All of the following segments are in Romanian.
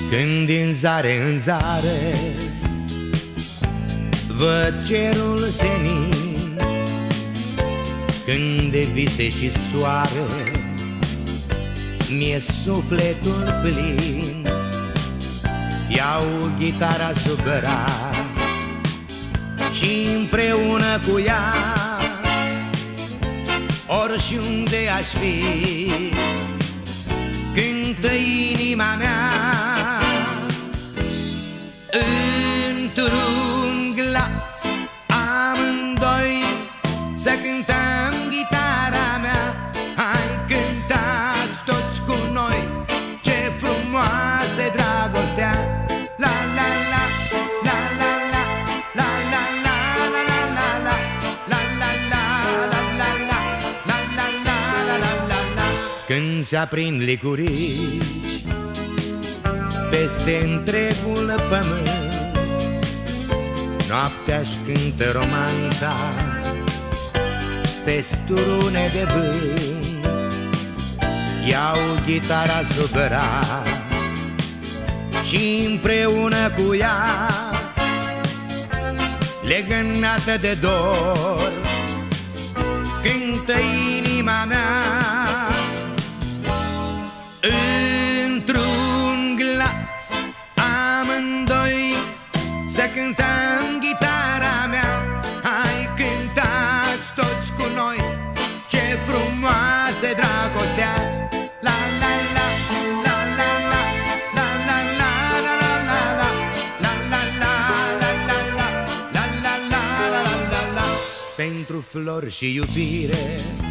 Când din zare în zare văd cerul senin, când de vise și soare mi-e sufletul plin, iau ghitara sub braț și împreună cu ea, oriunde aș fi, cântă inima mea. Într-un glas amândoi să cântăm ghitara mea. Hai, cântați toți cu noi, ce frumoasă dragostea. La la la, la la la, la la la, la la la la, la la la, la la la, la la la, la la la la. Când se aprind licurici peste întregul pământ, noaptea-și cântă romanța pe strune de vânt, iau ghitara sub braț și împreună cu ea, legănată de dor, cântă inima mea. Într-un glas amândoi să cântăm ghitara mea. Hai, cântați toți cu noi, ce frumoasă dragostea. La la la, la la la, la la la, la la la la, la la la, la la la, la la la, la la la. Pentru flori și iubire,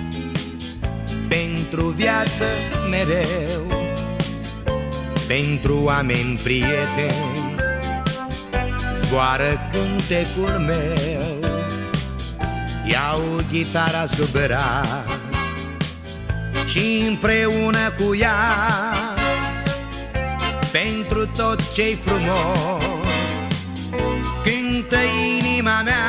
pentru viață mereu, pentru oameni prieteni, zboară cântecul meu. Iau ghitara sub braț și împreună cu ea, pentru tot ce-i frumos, cântă inima mea.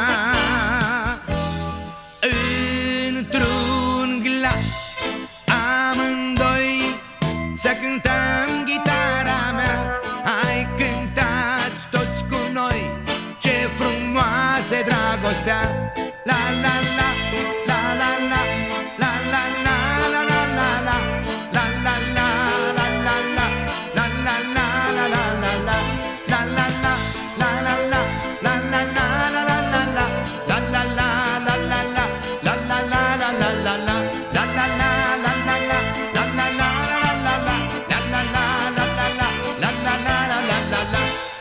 Într-un glas amândoi să cântăm ghitara mea. Hai, cântați toți cu noi, ce frumoasă dragostea. La la la, la la la, la la la, la la la la, la la la, la la la, la la la, la la la la, la la la, la la la, la la la, la la la la, la la la, la la la, la la la, la la la la, la la la, la la la, la la la, la la la, la la la, la la la, la la la, la la.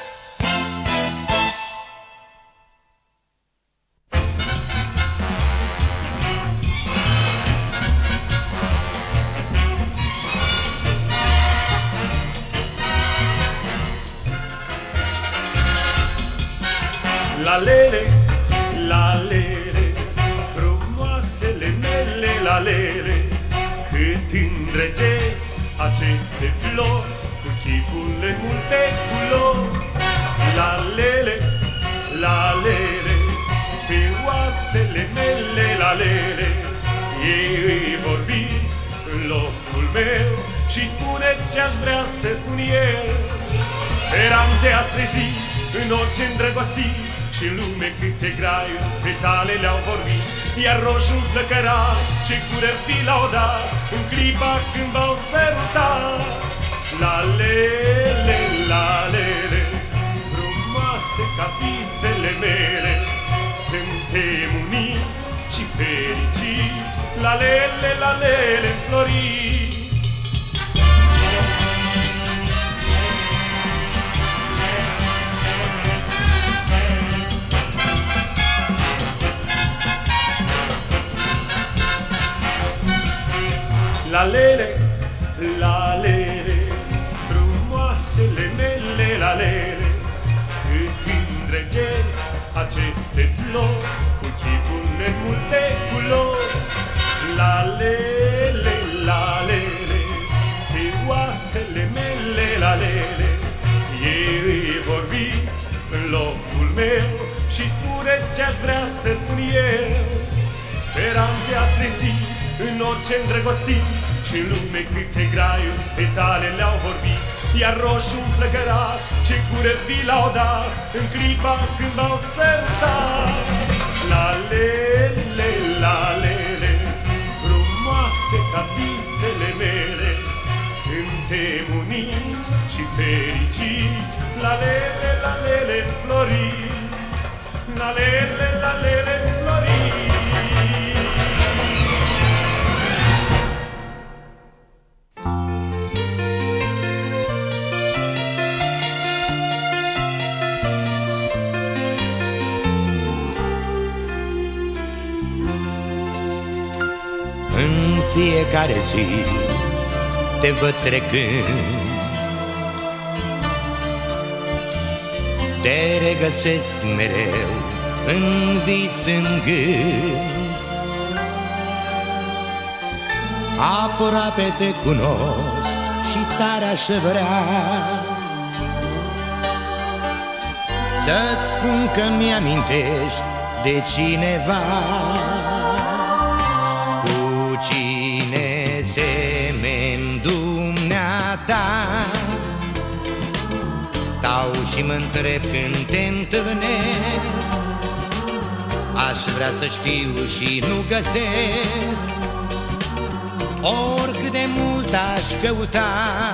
La lele, la lele, frumoasele mele, la lele, cât îndrăgesc aceste flori, cu chipul în multe culori. La lele, la lele, spioasele mele, la lele, ei îi vorbiți în locul meu și spuneți ce-aș vrea să spun eu. Speranțe ați trezit în orice îndrăgostit și în lume câte graiuri petale le-au vorbit, iar roșul flăcărat ce cură fi laudat în clipa când v-au sărutat. La lele, la lele, frumoase ca visele mele, suntem uniți și fericiți. La lele, la lele, înfloriți. La lele, la lele, frumoasele mele, la lele, cât îndrăgesc aceste flori, cu chipul în multe culori. La lele, la lele, spioasele mele, la lele, ei îi vorbiți în locul meu și spuneți ce-aș vrea să spun eu. Speranțe ați trezit în orice îndrăgostit și în lume câte graiuri petale le-au vorbit, iar roșu flăcărat, ce gură vi l-au dat în clipa când v-au sărutat. La lele, la lele, frumoase ca visele mele, suntem uniți și fericiți. La lele florit, la lele florit. În fiecare zi te văd trecând, te regăsesc mereu în vis, în gând. Aproape te cunosc și tare aș vrea să-ți spun că mi-amintești de cineva. Cu cine semeni dumneata? Stau și mă întreb când te întâlnesc. Aș vrea să știu și nu găsesc. Oricât de mult aș căuta,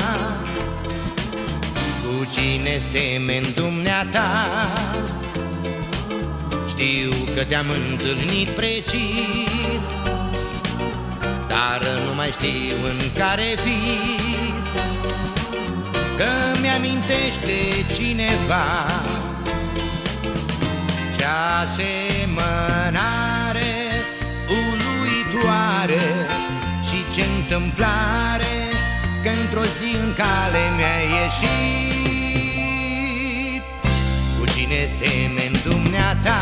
cu cine semeni dumneata? Știu că te-am întâlnit precis, dar nu mai știu în care vis, că mi-amintește cineva. Ce asemănare uluitoare și ce întâmplare, că într-o zi în cale mi-a ieșit. Cu cine semeni dumneata?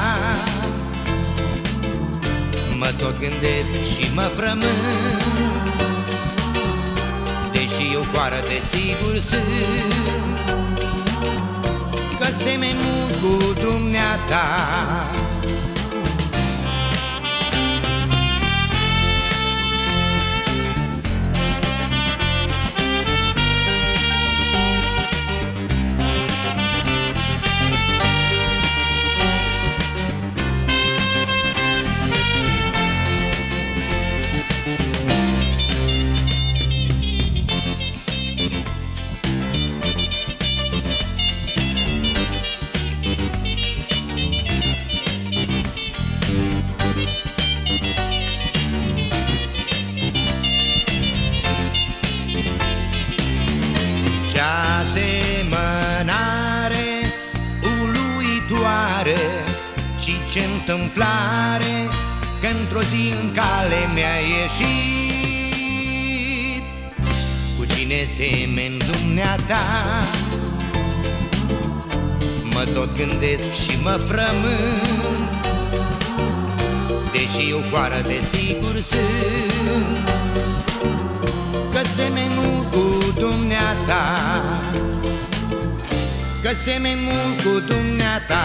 Mă tot gândesc și mă frământ, deși eu foarte sigur sunt că semeni mult cu dumneata. Asemănare uluitoare și ce întâmplare, că într-o zi în cale mi-a ieșit. Cu cine semeni dumneata? Mă tot gândesc și mă frământ, deși eu foarte sigur sunt că semeni mult cu dumneata, că semeni mult cu dumneata.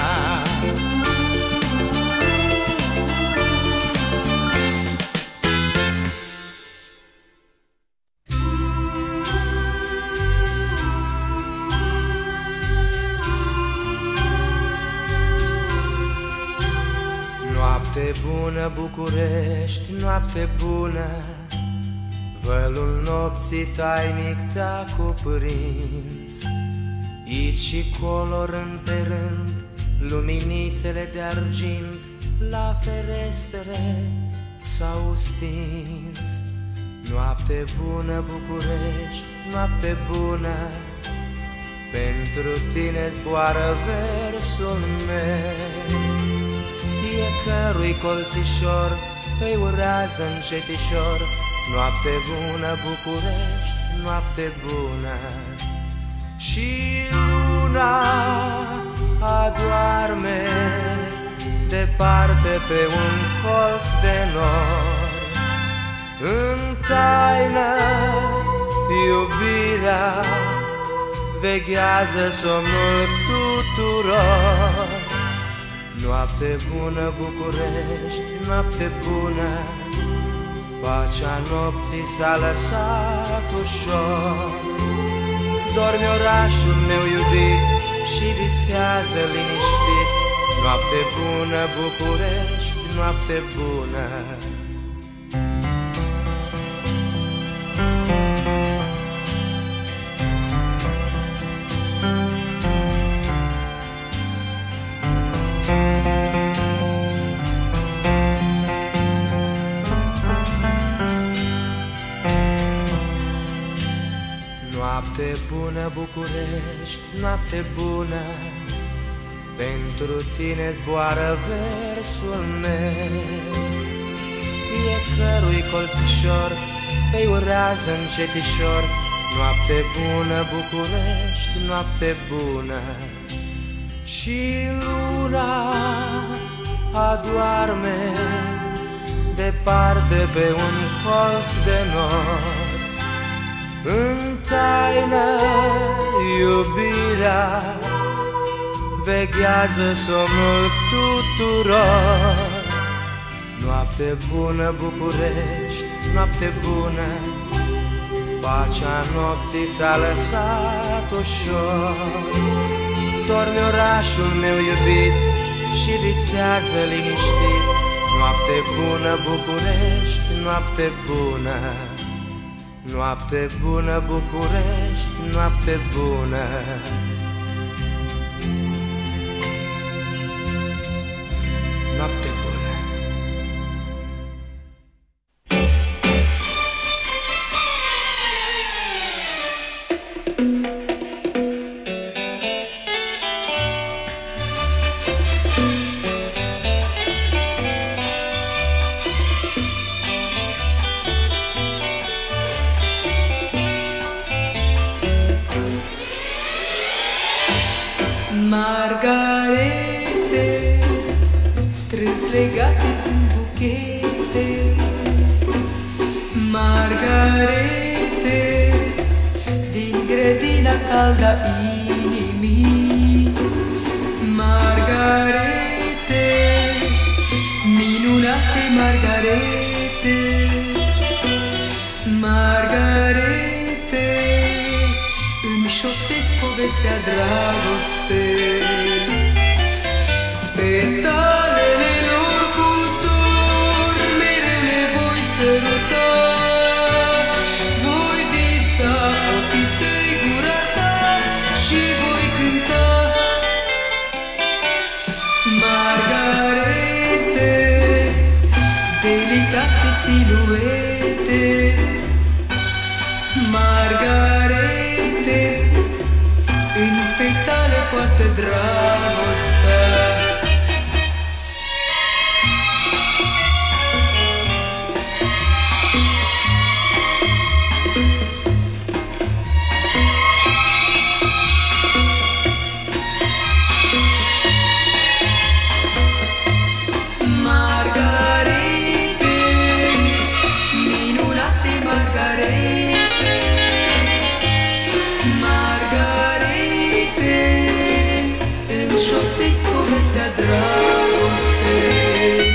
Noapte bună, București, noapte bună, vălul nopții tainic te-a cuprins. Aici și colo, rând pe rând, luminițele de argint la ferestre s-au stins. Noapte bună, București, noapte bună, pentru tine zboară versul meu. Fiecărui colțișor îi urează încetișor noapte bună, București, noapte bună. Și luna adoarme departe pe un colț de nor. În taină iubirea veghează somnul tuturor. Noapte bună, București, noapte bună, pacea nopții s-a lăsat ușor. dormi orașul meu iubit și visează liniștit. Noapte bună, București, noapte bună. Noapte bună, București, noapte bună. Pentru tine zboară versul meu. Fiecărui colțișor îi urează încetișor. Noapte bună, București, noapte bună. Și luna adoarme departe pe un colț de nor. În taină iubirea veghează somnul tuturor. Noapte bună, București, noapte bună. Pacea nopții s-a lăsat ușor. Dormi orașul meu iubit și visează liniștit. Noapte bună, București, noapte bună. Noapte bună, București, noapte bună. Noapte bună. Margarete, strâns legate în buchete. Margarete, din grădina caldă a inimii. Margarete, minunate margarete. Margarete, îmi șoptesc povestea dragostei. Petalele lor cu dor mereu le voi săruta. Voi visa ochii tăi, gura ta și voi cânta. Margarete, delicate siluete. Margarete, în petale poartă dragostea. Margarete, minunate margarete. Margarete, îmi șoptesc povestea dragostei.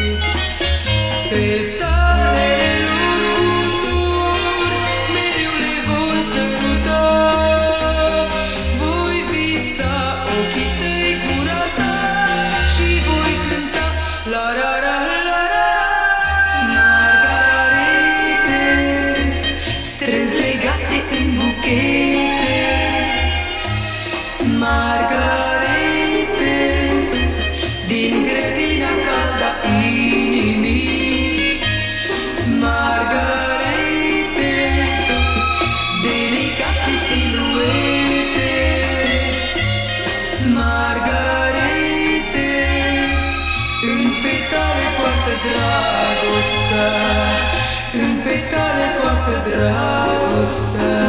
Petalele lor cu dor mereu le voi săruta. Voi visa ochii tăi, gura ta și voi cânta. La la la la la. Margarete, strâns legate în buchete. Margarete, din grădina caldă a inimii. Margarete, delicate siluete. Margarete, în petale poartă dragostea. În petale poartă dragostea.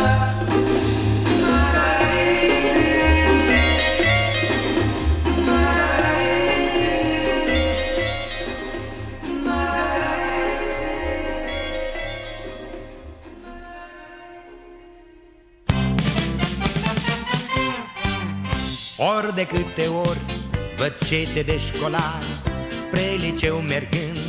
Ori de câte ori văd cete de școlari spre liceu mergând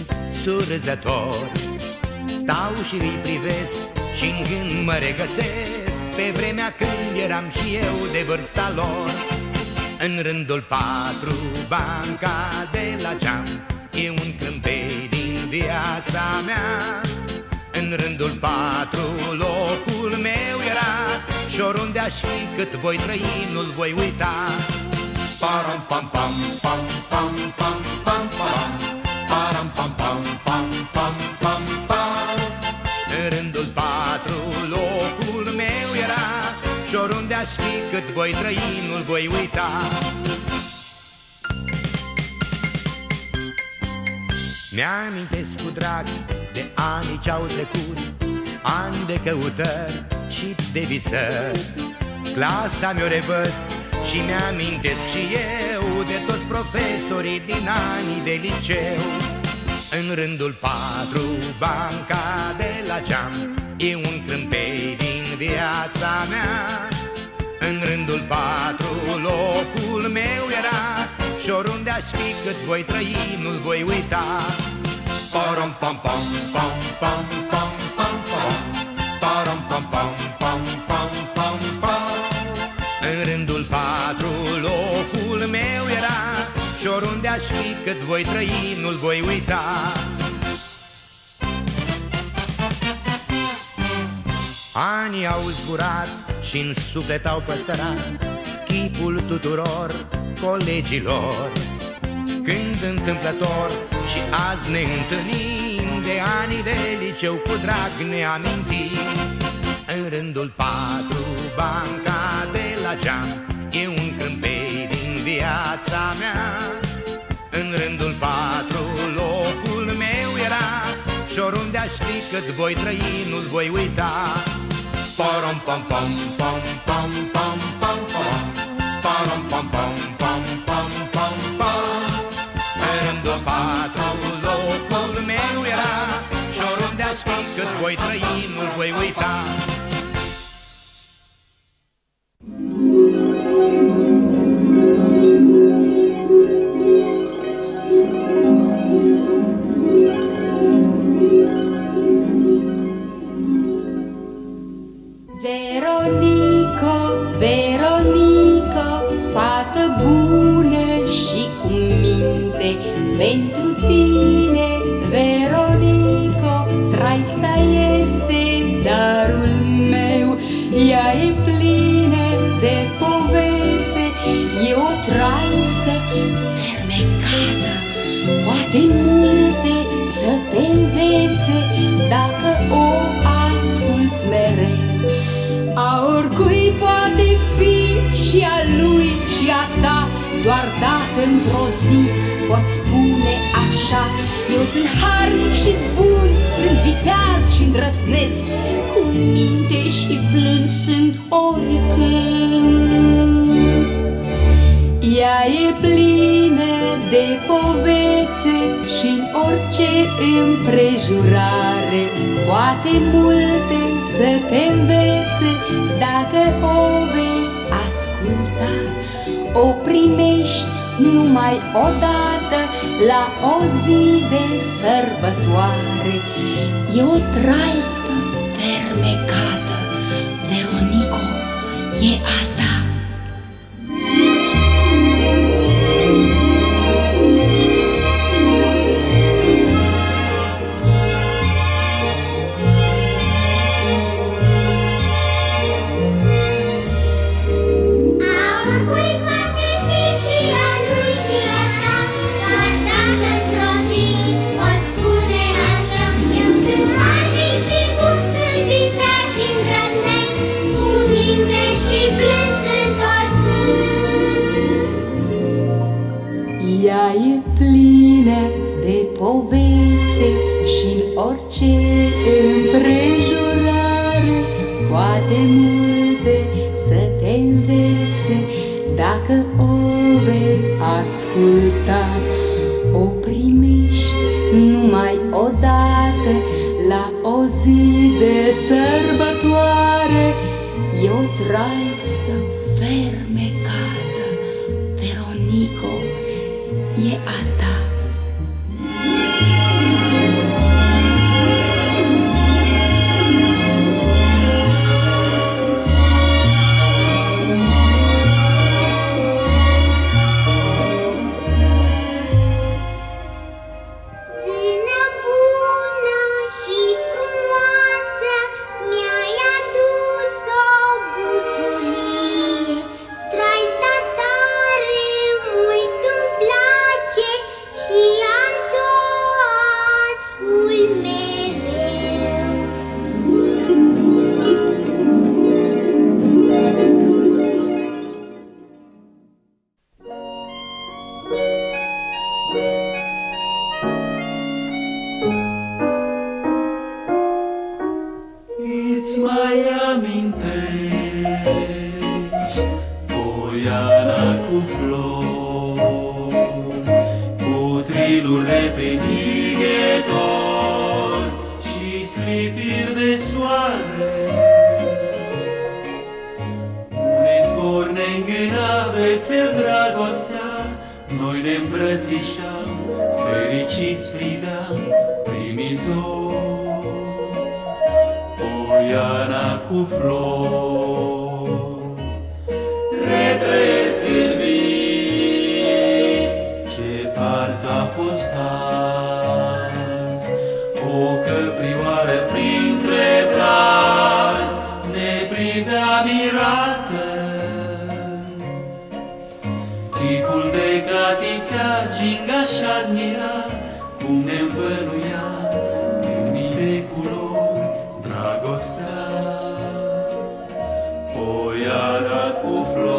surzător, stau și îi privesc și în gând mă regăsesc pe vremea când eram și eu de vârsta lor. În rândul 4, banca de la geam e un cântei din viața mea. În rândul 4, locul meu era și oriunde aș fi, cât voi trăi, nu-l voi uita. Param pam pam pam pam pam pam pam, param pam pam pam pam pam pam. În rândul 4, locul meu era și oriunde aș fi, cât voi trăi, nu-l voi uita. Mi-amintesc cu drag de anii ce-au trecut, ani de căutări și de visări. Clasa mi-o revăd și mi-amintesc și eu de toți profesorii din anii de liceu. În rândul 4, banca de la geam e un cântei din viața mea. În rândul 4, locul meu era și oriunde aș fi, cât voi trăi, nu-l voi uita. Param pam pam pam pam pam pam pam, param pam pam pam pam pam pam. În rândul 4, locul meu era și oriunde aș fi, cât voi trăi, nu-l voi uita. Anii au zburat și în suflet au păstrat chipul tuturor colegilor. Când întâmplător și azi ne întâlnim, de anii de liceu cu drag ne amintim. În rândul 4, banca de la geam e un cântei din viața mea. În rândul 4, locul meu era și oriunde aș fi, cât voi trăi, nu-l voi uita. Param pam pam pam pam pam pam pam, param pam pam pam pam pam pam. În rândul 4, locul meu era și oriunde aș fi, cât voi trăi, nu-l voi uita. Veronico, Veronico, fată bună și cu minte, pentru tine, Veronico, traista este darul meu. Ea e plină de povețe, e o traistă fermecată, poate multe să te învețe dacă o asculți mereu. A oricui poate fi și a lui și a ta, doar dacă într-o zi poți spune așa: eu sunt harnic și bun, sunt viteaz și îndrăzneț, cu minte și blând sunt oricând. Ea e plină de povețe și-n orice împrejurare poate multe să te învețe dacă o vei asculta. O primești numai odată la o zi de sărbătoare. E o traistă fermecată, Veronico, e a ta. Ea e plină de povețe și-n orice împrejurare poate multe să te învețe dacă o vei asculta. O primești numai odată la o zi de sărbătoare. E o traistă fermecată, Veronico, e a ta. Îți mai amintești Poiana cu flori, cu trilurile pe nighetor și sclipiri de soare? Un izvor ne-ngâna vesel dragostea, noi ne îmbrățișam, fericiți priveam primii zori. Poiana cu flori, retrăiesc în vis ce parcă a fost azi. O căprioară printre brazi ne privea mirată, chipul de catifea ginga și admira cum ne învăluia în mii de culori dragostea. Poiana cu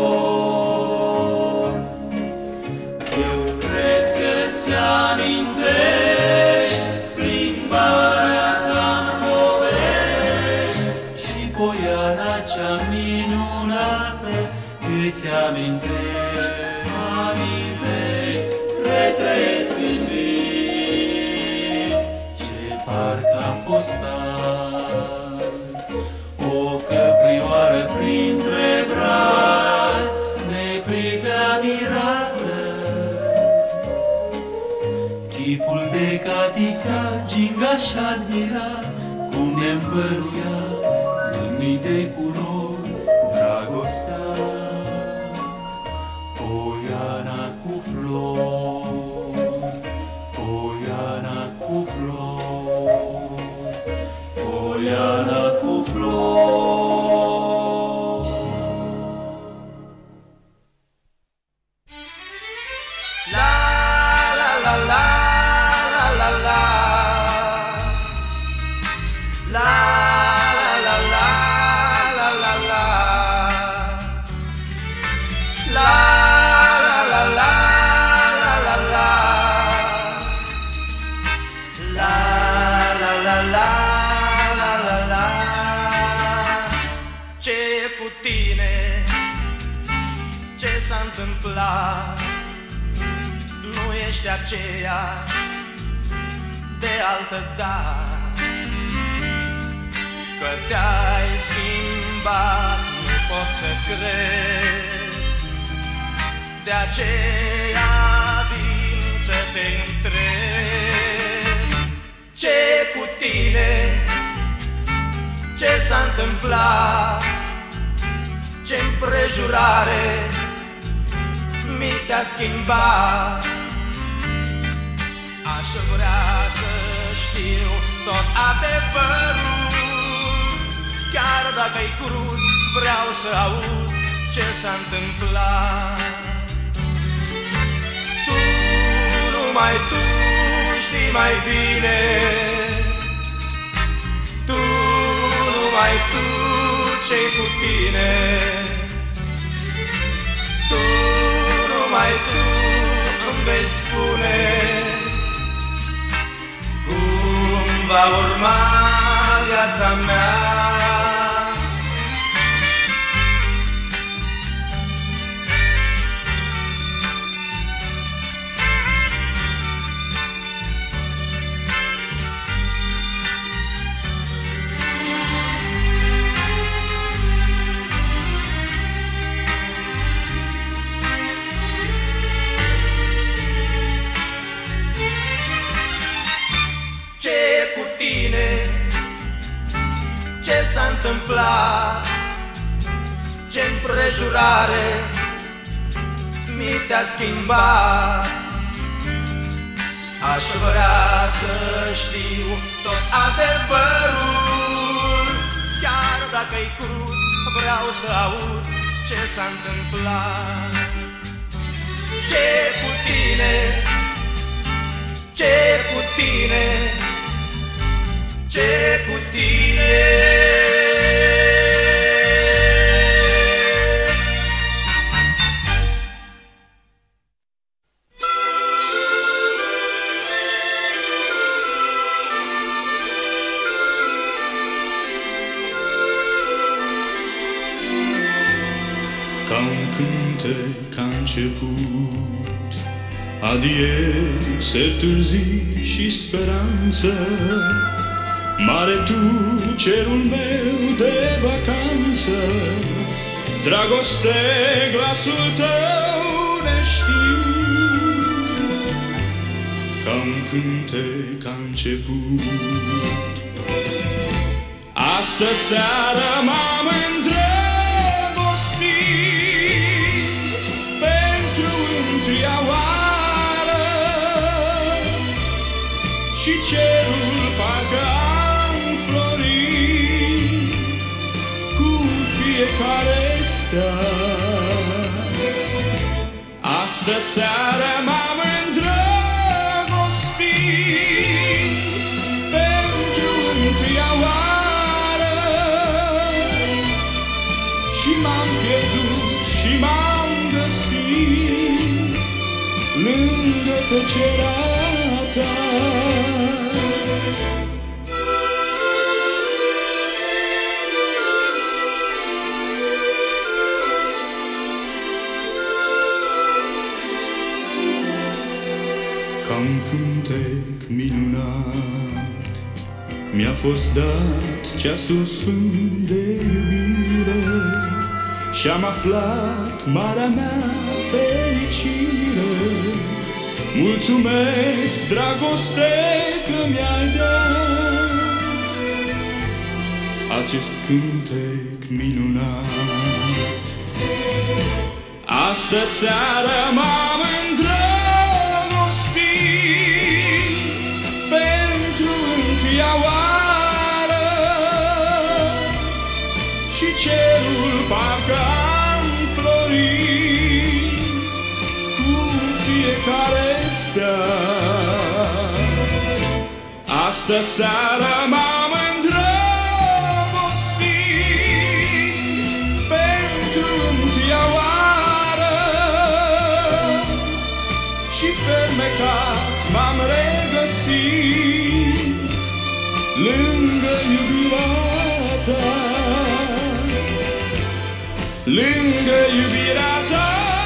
flori, eu cred că ți-amintești plimbarea ca-n povești și poiana cea minunată îți amintești, retrăiesc în vis ce parcă a fost azi. O căprioară printre brazi ne privea mirată, chipul de catifea ginga și admira cum ne învăluia în mii de culori dragostea. Poiana cu flori, poiana cu flori, poiana cu flori. La la la la la la la. La la la la la la. La la la la la la la. La la la la la la la. Ce e cu tine? Ce s-a întâmplat? Nu ești aceea de altă dată, că te-ai schimbat, nu pot să cred. De aceea vin să te întreb. Ce cu tine? Ce s-a întâmplat? Ce împrejurare mi te-a schimbat? Aș vrea să știu tot adevărul, chiar dacă-i crud, vreau să aud ce s-a întâmplat. Tu, numai tu știi mai bine, tu, numai tu ce-i cu tine, tu, numai tu îmi vei spune cum va urma viața mea. Ce e cu tine? Ce s-a întâmplat? Ce împrejurare mi te-a schimbat? Aș vrea să știu tot adevărul, chiar dacă-i crud, vreau să aud ce s-a întâmplat. Ce cu tine? Ce cu tine? Ce cu tine? cântec a început, adie, ser târzii și speranță. Mare tu, cerul meu de vacanță, dragoste, glasul tău neștiut, ca un cântec a început. Astă seară m-am îndrăgostit pentru întâia oară și cerul parcă a înflorit cu fiecare stea. Astă seară m-am îndrăgostit pentru întâia oară și m-am pierdut și m-am găsit lângă tăcerea ta. Ca un cântec minunat mi-a fost dat ceasul sfânt de iubire și-am aflat marea mea fericire. Mulțumesc, dragoste, că mi-ai dat acest cântec minunat. Astă seară m-am pentru întâia oară și cerul parcă a înflorit cu fiecare stea. Astă seară m-am îndrăgostit pentru întâia oară și fermecat m-am regăsit lângă iubirea ta, lângă iubirea ta.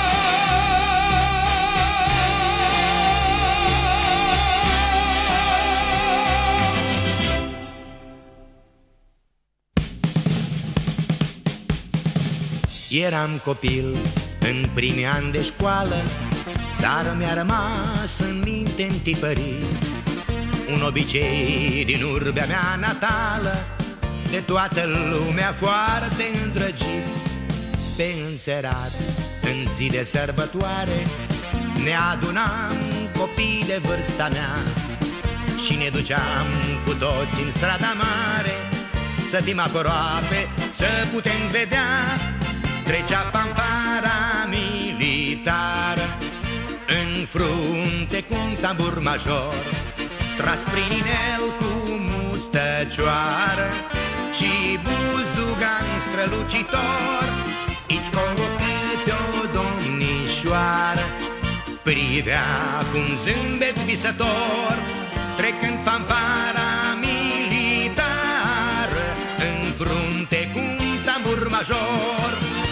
Eram copil în primii ani de școală, dar mi-a rămas în minte întipărit un obicei din urbea mea natală, de toată lumea foarte îndrăgit. Pe înserat, în zi de sărbătoare, ne adunam copii de vârsta mea și ne duceam cu toți în strada mare, să fim aproape, să putem vedea. Trecea fanfara militară, în frunte cu un tambur major, tras prin inel cu mustăcioară și buzdugan strălucitor. Aici colo câte o domnișoară privea cu un zâmbet visător, trecând fanfara militară, în frunte cu un tambur major.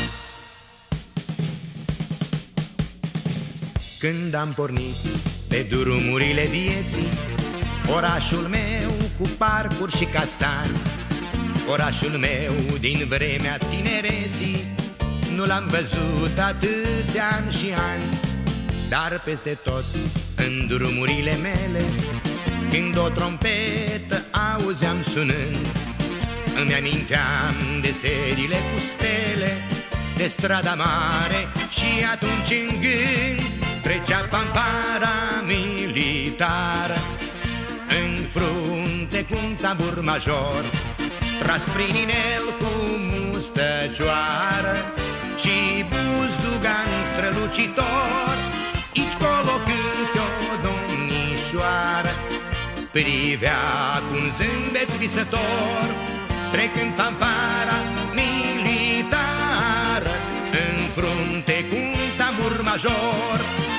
Când am pornit pe drumurile vieții, orașul meu cu parcuri și castani, orașul meu din vremea tinereții, nu l-am văzut atâția ani și ani. Dar peste tot, în drumurile mele, când o trompetă auzeam sunând, îmi aminteam de serile cu stele, de strada mare și atunci în gând trecea fanfara militară, în frunte cu un tambur major, tras prin inel cu mustăcioară și buzdugan strălucitor. Aici colo câte o domnișoară privea cu un zâmbet visător, trecând fanfara militară, în frunte cu un tambur major.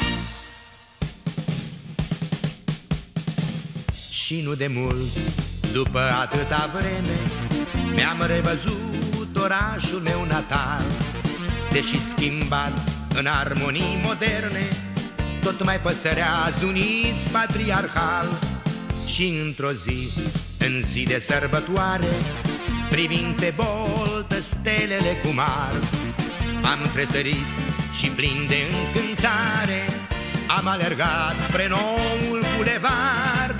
Și nu de mult, după atâta vreme, mi-am revăzut orașul meu natal. deși schimbat în armonii moderne, tot mai păstrează un iz patriarhal. Și într-o zi, în zi de sărbătoare, privind pe boltă stelele cu mar, am tresărit și plin de încântare am alergat spre noul bulevard.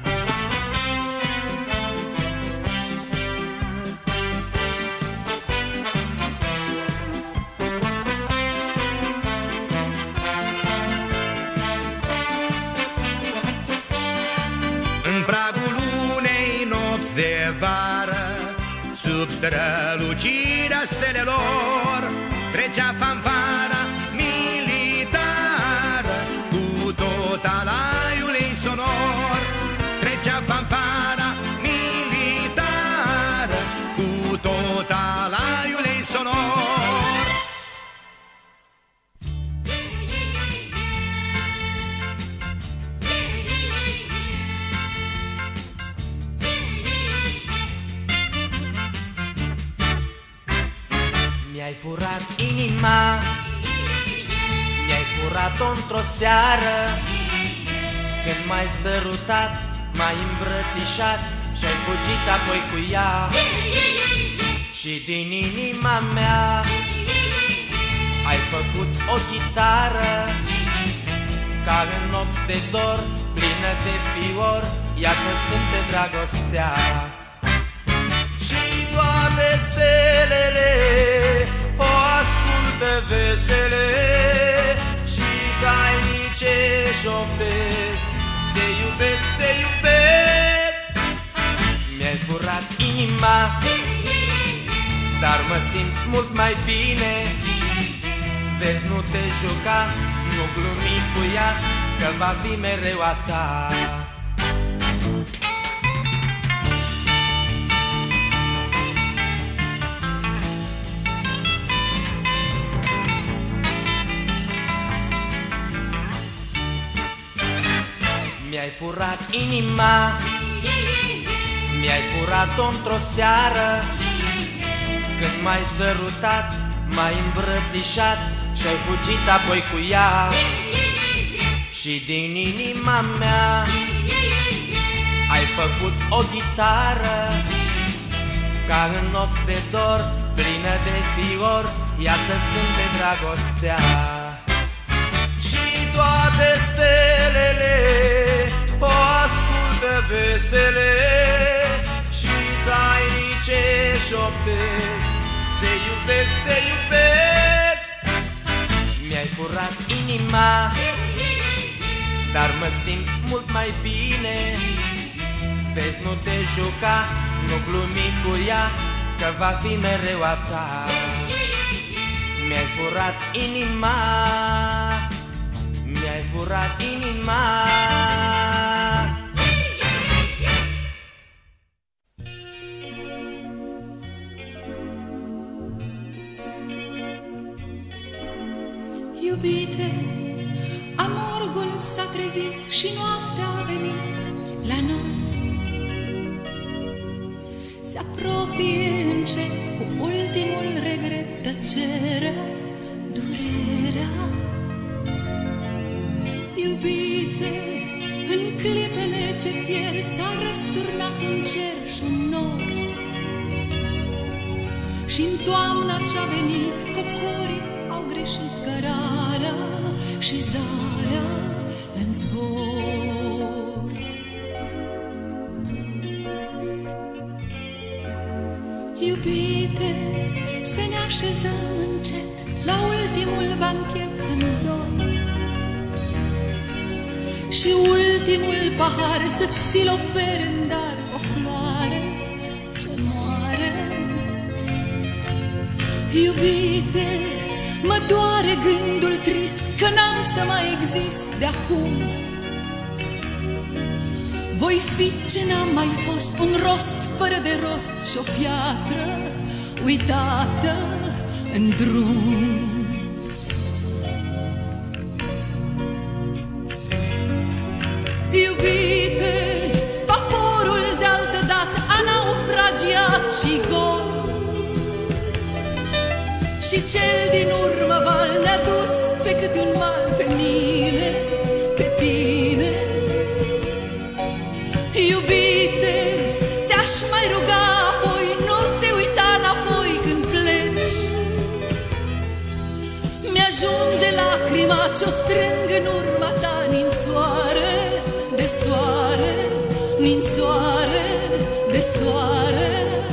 În pragul unei nopți de vară, sub strălucirea stelelor, trecea fanfara militară cu tot alaiul ei sonor. Trecea fanfara militară cu tot alaiul ei sonor. Mi-ai furat inima, mi-ai furat-o într-o seară, când m-ai sărutat, m-ai îmbrățișat și-ai fugit apoi cu ea. Și din inima mea ai făcut o chitară, care în nopți de dor, plină de fior, ea să-ți cânte dragostea. Și toate stelele o ascultă vesele, și tainice șoptesc, se iubesc, se iubesc. Mi-ai furat inima, dar mă simt mult mai bine. Vezi, nu te juca, nu glumi cu ea, că va fi mereu a ta. Mi-ai furat inima, mi-ai furat-o într-o seară, când m-ai sărutat, m-ai îmbrățișat și-ai fugit apoi cu ea. Și din inima mea ai făcut o chitară, ca în nopți de dor, plină de fior, ea să-ți cânte dragostea. Și toate stelele o ascultă vesele, și tainice șoptesc, se iubesc, se iubesc. Mi-ai furat inima, dar mă simt mult mai bine. Vezi, nu te juca, nu glumi cu ea, că va fi mereu a ta. Mi-ai furat inima, mi-ai furat inima. Iubite, amorgul s-a trezit și noaptea a venit la noi. Se apropie încet cu ultimul regret, tăcerea, durerea. Iubite, în clipele ce pierd s-a răsturnat un cer și un nor. Și-n toamna ce-a venit cocorii au greșit cărarea și zarea în zbor. Iubite, să ne așezăm încet la ultimul banchet în dor, și ultimul pahar să ți-l oferi în dar, o floare ce moare. Iubite, mă doare gândul trist că n-am să mai exist de acum. Voi fi ce n-am mai fost, un rost fără de rost și o piatră uitată în drum. Iubite, vaporul de altădată a naufragiat și gol, Și cel din urmă val ne-a dus pe câte un mal pe mine, pe tine. Iubite, te-aș mai ruga apoi, nu te uita înapoi când pleci. Mi-ajunge lacrima ce-o strâng în urma ta, ninsoare de soare, ninsoare de soare.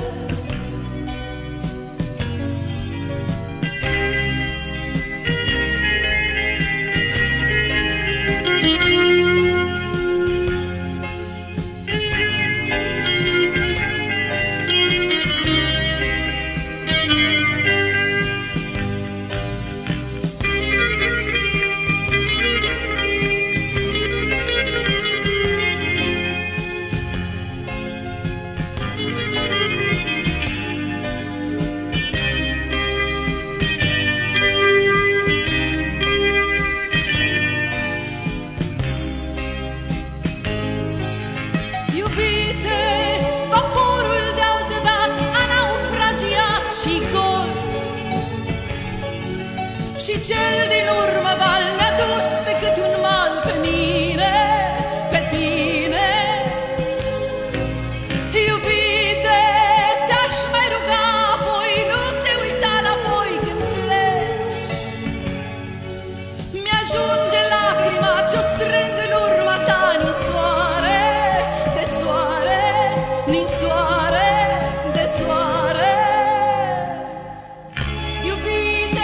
Și cel din urmă val ne-a dus pe câte un mal pe mine, pe tine. Iubite, te-aș mai ruga apoi, nu te uita înapoi când pleci. Mi-ajunge lacrima ce-o strâng în urma ta, ninsoare de soare, ninsoare de soare. Iubite,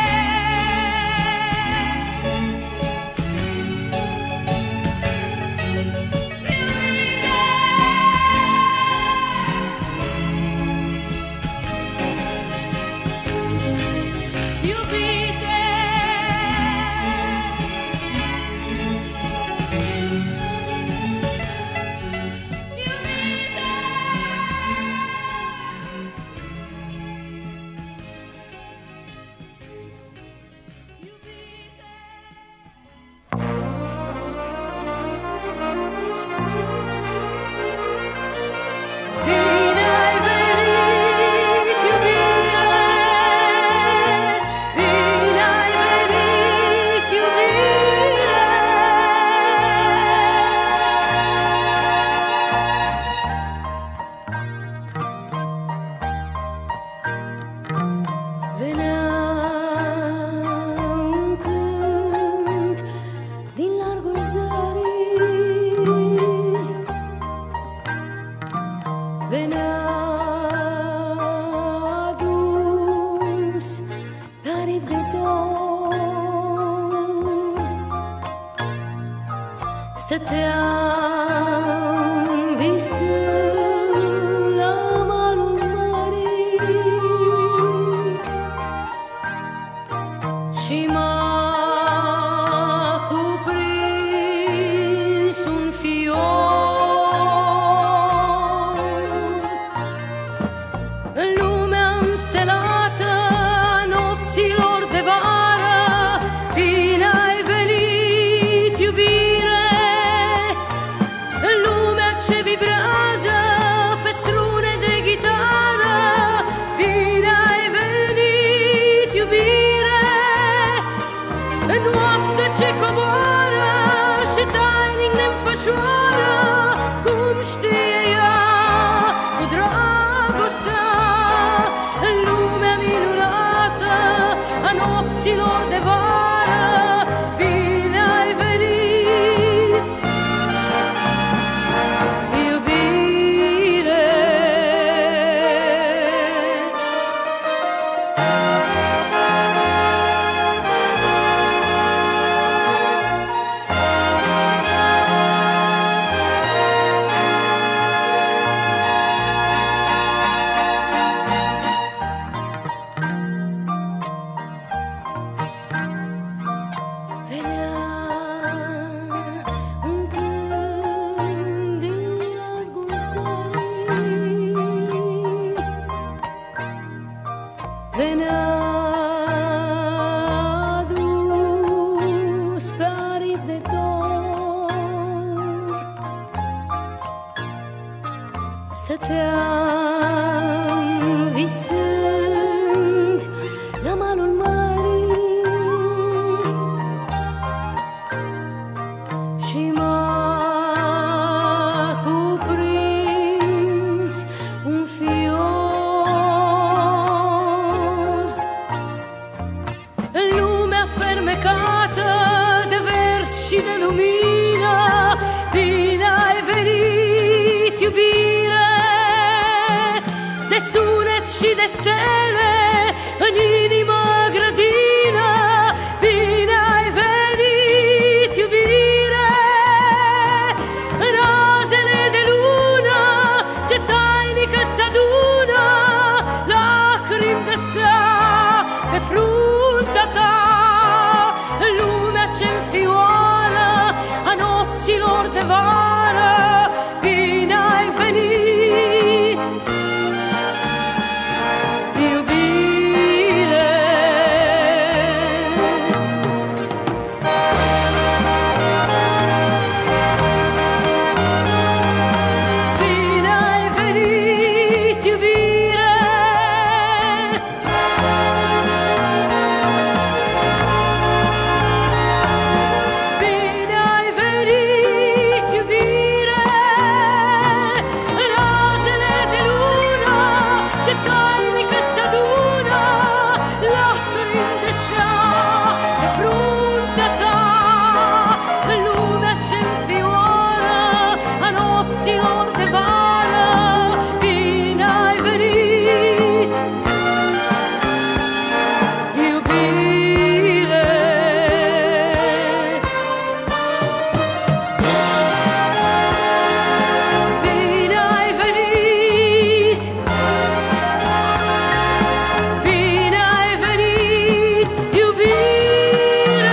stăteam visând la malul mării și m-a cuprins un fior în lumea înstelată nopților de vară. Bine ai venit, iubire, în lumea ce vibrează pe strune de ghitară. Bine ai venit, iubire, în noapte ce coboară și tainic ne-nfășoară, cum știe ea cu dragostea, în lumea minunată a nopților de vară. Bine ai venit, iubire. Venea un cânt din largul zării, venea adus pe aripi de dor. Stăteam visând la malul de stele în inima grădină. Bine ai venit, iubire, în razele de lună ce tainic îți adună lacrimi de stea pe fruntea ta. În lumea ce înfioară a nopților de vară, bine ai venit, iubire. Bine ai venit, iubire. Bine ai venit, iubire, în razele de lună ce tainic îți adună lacrimi de stea pe fruntea ta. În lumea ce înfioară a nopților de vară, bine ai venit, iubire. Bine ai venit, bine ai venit, iubire.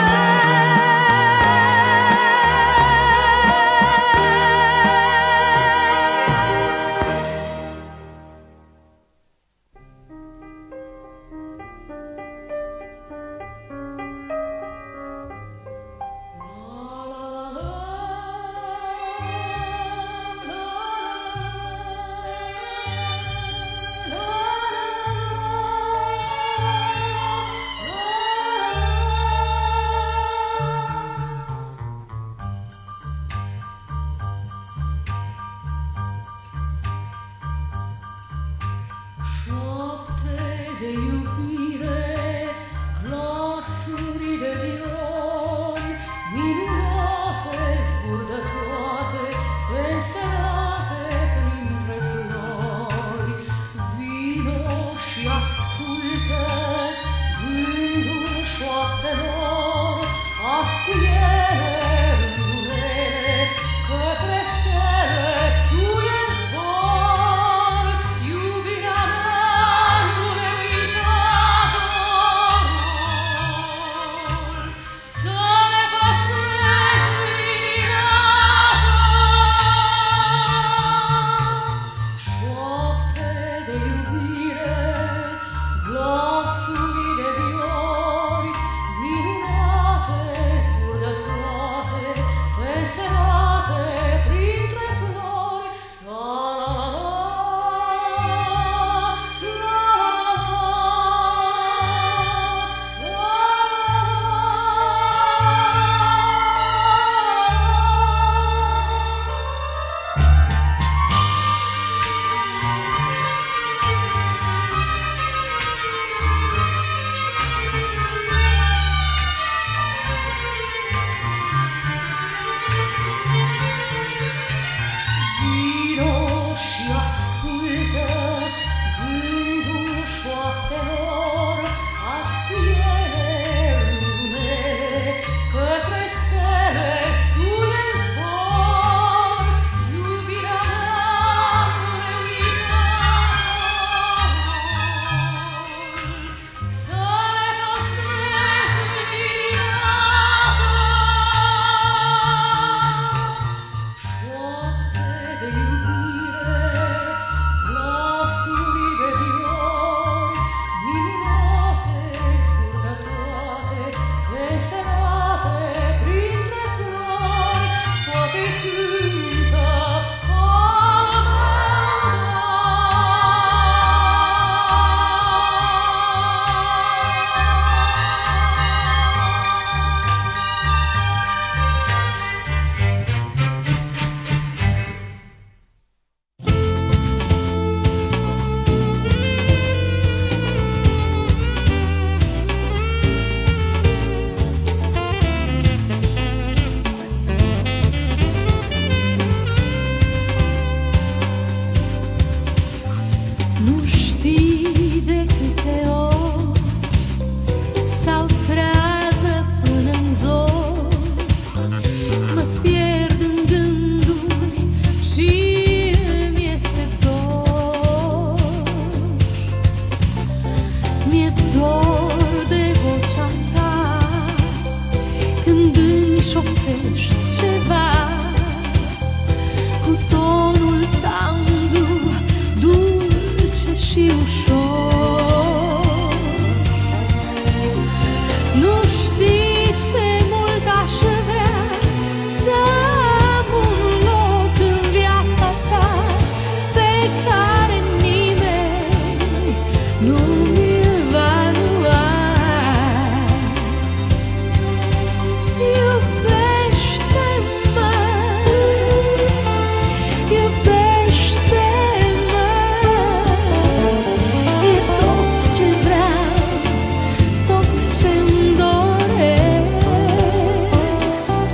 Șoapte de iubire, glasuri de viol, minunate, zburdătoare, înserate printre flori. Vino și ascultă gândul șoaptelor, ascuiere rândunele, către stele suie în zbor. Iubirea mea nu ne uita dorul, să ne păstrezi liniată. Șoapte de iubire, glasuri de viori, minunate, zburdătoare, înserate printre flori. La la la la, Vino și ascultă gândul șoaptelor, ascuiere rândunele, către stele suie în zbor. Iubirea mea nu ne uita dorul, să ne păstrezi liniată. Șoapte de iubire, glasuri de viori, minunate, zburdătoare, înserate printre flori. Toate cântă al Nu știi de câte ori stau trează până-n zor, mă pierd în gânduri și îmi este dor. Mi-e dor de vocea ta când îmi șoptești ceva, cu tonul tandru, dulce și ușor. Nu știi ce mult aș vrea să am un loc în viața ta pe care nimeni nu mi-l va lua. Iubește-mă, iubește-mă, e tot ce vreau, tot ce-mi doresc.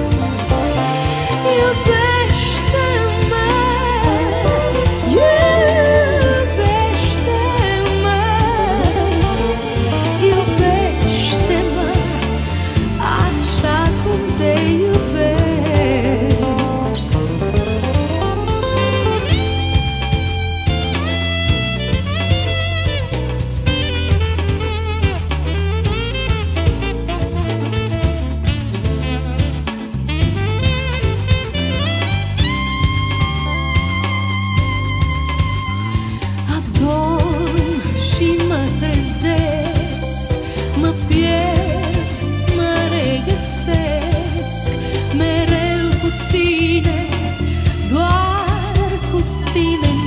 Iubește-mă, iubește-mă, iubește-mă așa cum te iubesc. Adorm și mă trezesc, mă pierd, mă regăsesc, mereu cu tine, doar cu tine-n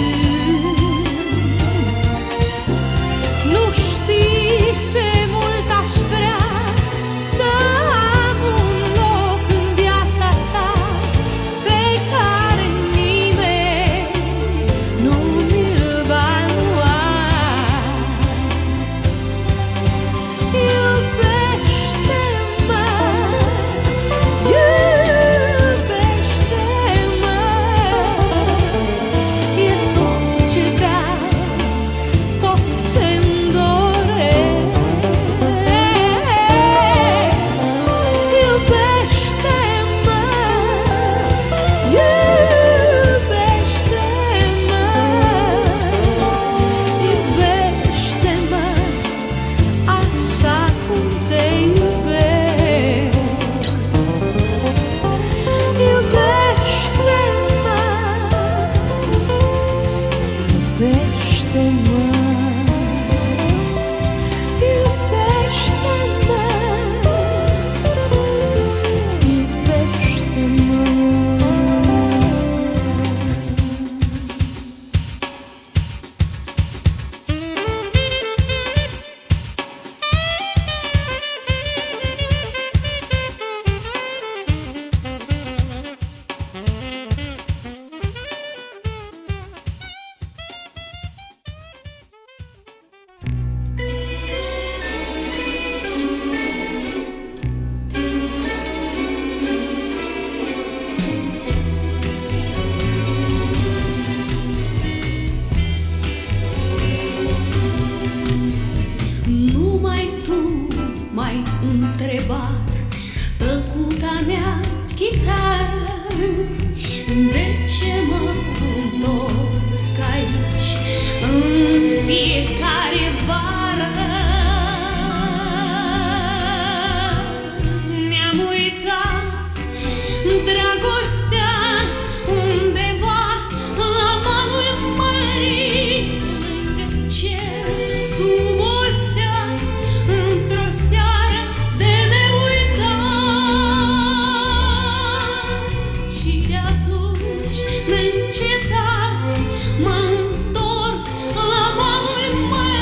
gând. Nu știi ce mult aș vrea să am un loc în viața ta pe care nimeni nu mi-l va lua. Iubește-mă, iubește-mă, e tot ce vreau, tot ce-mi doresc. Iubește-mă, iubește-mă, iubește-mă așa cum te iubesc. Iubește-mă, iubește-mă, Numai tu m-ai întrebat, tăcuta mea chitară, de ce mă întorc aici în fiecare vară. Mi-am uitat dragostea undeva la malul mării, lângă cer, sub o stea, într-o seară de neuitat. Și de atunci neîncetat mă întorc la malul mării.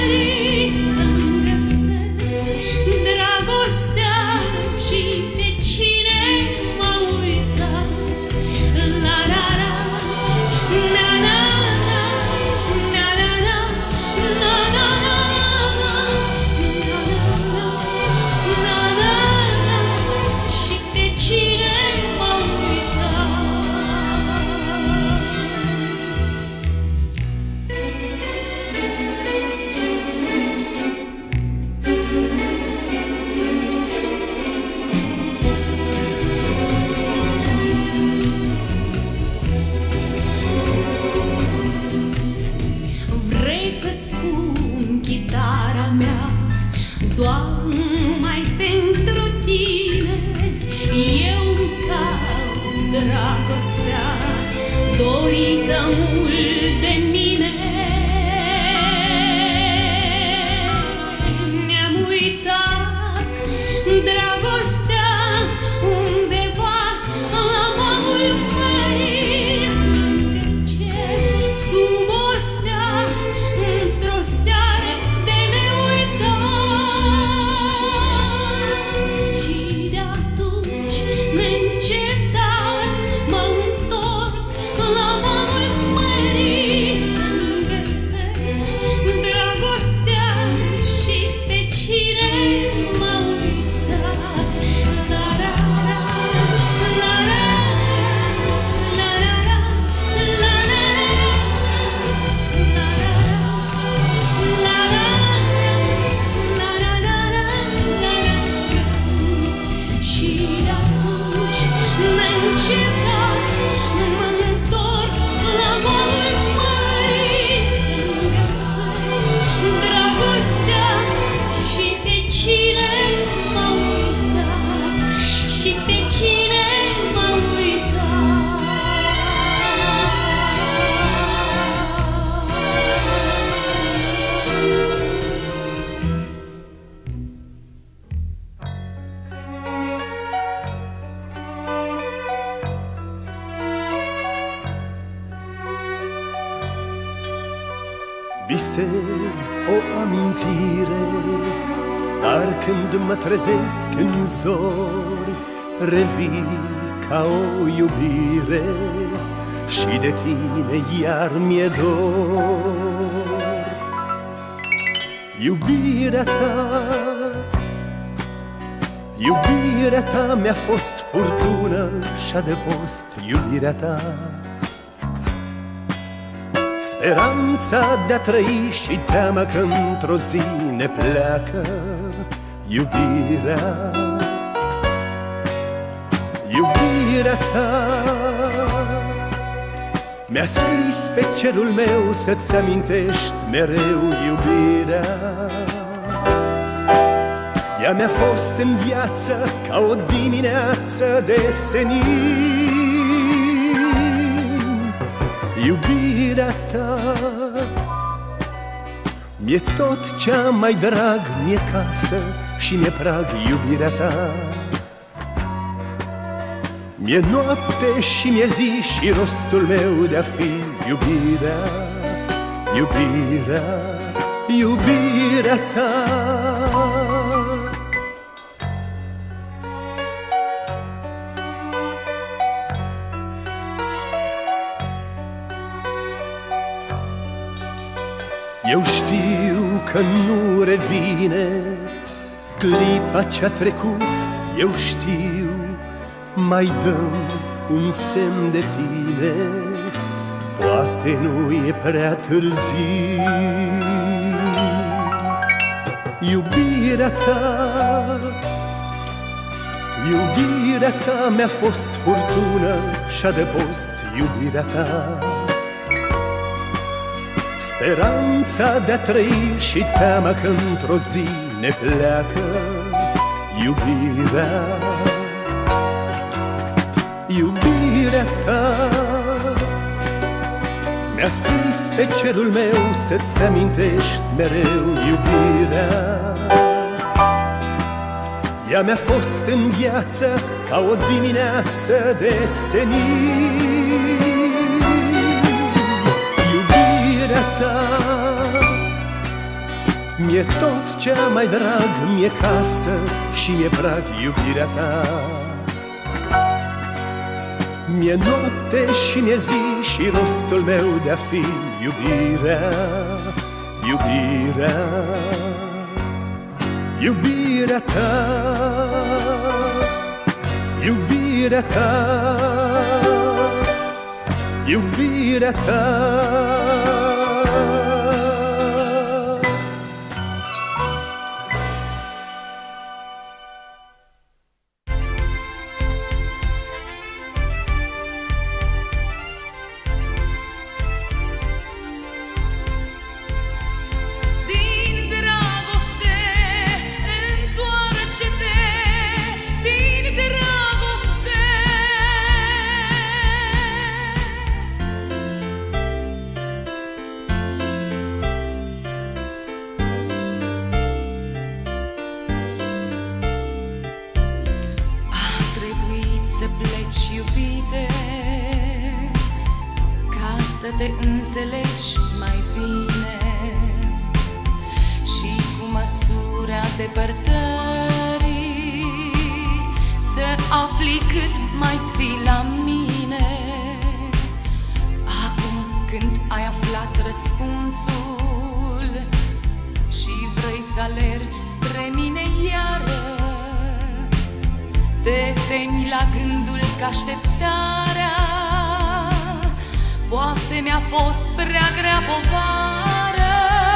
cu chitara mea, Doamne, pentru tine eu caut dragostea, dorită mult de mine. Mi-am uitat dragostea undeva la malul mării, lângă cer, sub o stea, într-o seară de neuitat. Și de-atunci neîncetat mă întorc la malul mării, să-mi găsesc dragostea și pe cine m-a uitat. La la la, la la la, la la la, și de-atunci neîncetat mă întorc la malul mării, să-mi găsesc dragostea și pe cine m-a uitat, și pe cine m-a uitat. Visez o amintire, dar când mă trezesc în zori, revii ca o iubire și de tine iar mi-e dor. Iubirea ta mi-a fost furtună și adăpost, iubirea ta. Speranța de-a trăi și teama că într-o zi ne pleacă, iubirea ta mi-a scris pe cerul meu să-ți amintești mereu iubirea. Ea mi-a fost în viață ca o dimineață de senin. Iubirea ta mi-e tot cea mai drag, mi-e casă și mi-e prag, iubirea ta. Mi-e noapte și mi-e zi și rostul meu de-a fi iubirea, iubirea ta. Eu știu că nu revine clipa ce-a trecut, eu știu, mai dăm un semn de tine, poate nu e prea târziu. Iubirea ta mi-a fost furtună și adăpost, iubirea ta. Speranța de-a trăi și teama că într-o zi ne pleacă, iubirea ta mi-a scris pe cerul meu să-ți amintești mereu iubirea. Ea mi-a fost în viață ca o dimineață de senin. Mi-e tot cea mai drag, mi-e casă și mi-e prag, iubirea ta. Mi-e noapte și mi-e zi și rostul meu de-a fi iubirea, iubirea ta, iubirea ta, iubirea ta. te înțelegi mai bine și cu măsura depărtării să afli cât mai ții la mine. Acum când ai aflat răspunsul și vrei să alergi spre mine iară, te temi la gândul că așteptarea poate mi-a fost prea grea povară.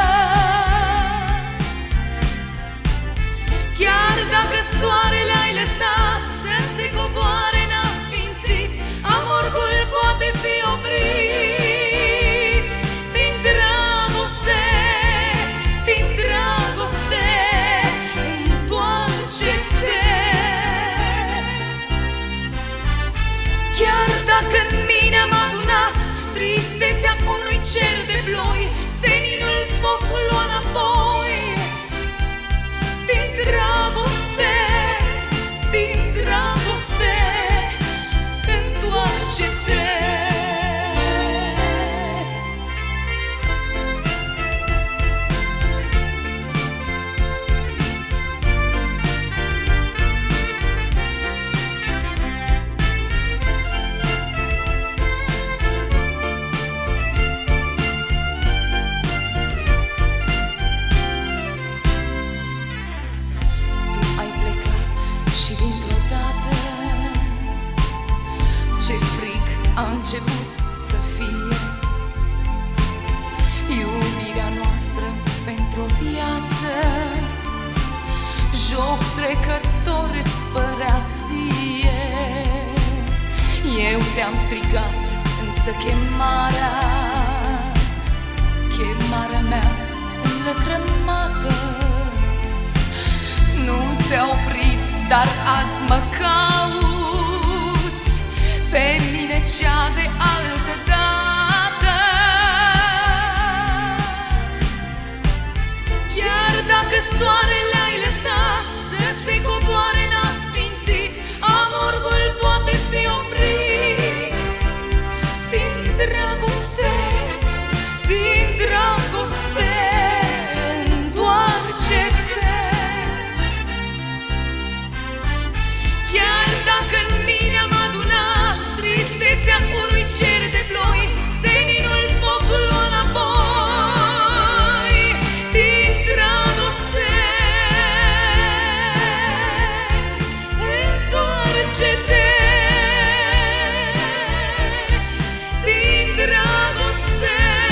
Chiar dacă soarele ai lăsat să se coboare n-asfințit, amorgul poate fi oprit. Din dragoste, din dragoste, întoarce-te. Chiar dacă în mine am adunat tristețea unui cer de ploi, seninul pot lua înapoi. Din dragoste, din dragoste, întoarce-te. A început să fie iubirea noastră pentru o viață. Joc trecător îți părea ție. Eu te-am strigat, însă chemarea mea înlăcrămată nu te-a oprit, dar azi mă cauți pe mine cea de altă dată. Chiar dacă soarele ai lăsat să se coboare n-asfințit, amorgul poate fi oprit. Din dragoste, din dragoste, întoarce-te. Chiar dacă în mine am adunat tristețea unui cer de ploi, seninul pot lua înapoi. Din dragoste, întoarce-te. Din dragoste.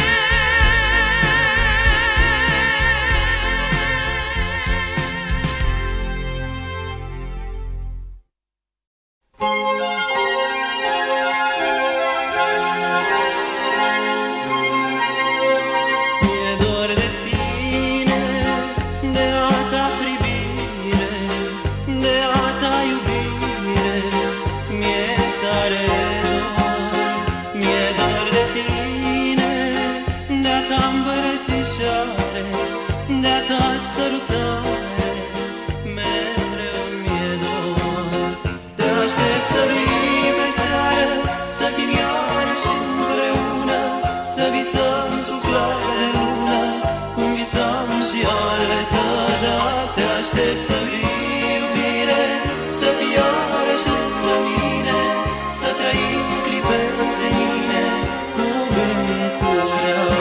De-a ta sărutare, mereu mi-e dor. Te aștept să vii pe seară, să fim iarăși împreună, să visăm sub clare de lună, cum visam și altădată. Te aștept să vii, iubire, să fii iarăși lângă mine, să trăim clipe senine, cu gând curat.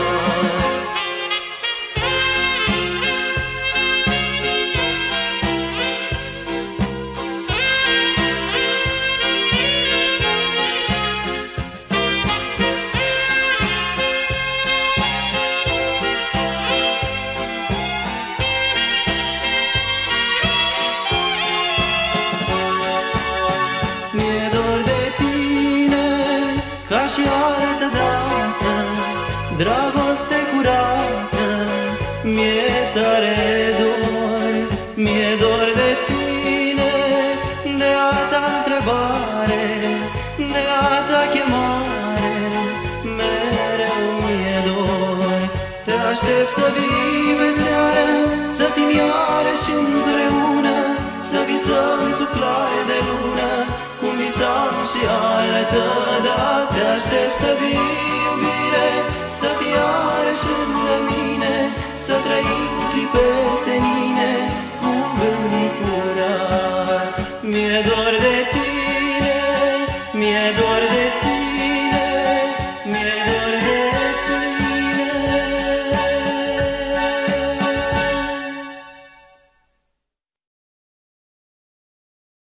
Și altă dată, dragoste curată, mi-e tare dor, mi-e dor de tine, de a ta întrebare, de a ta chemare, mereu mi-e dor. Te aștept să vii pe seară, să fim iarăși împreună, să visăm sub clare de lună, cum visăm viața și altă, dar te aștept să vii, iubire, să fii iarăși lângă mine, să trăim clipe senine cu gând curat. Mi-e dor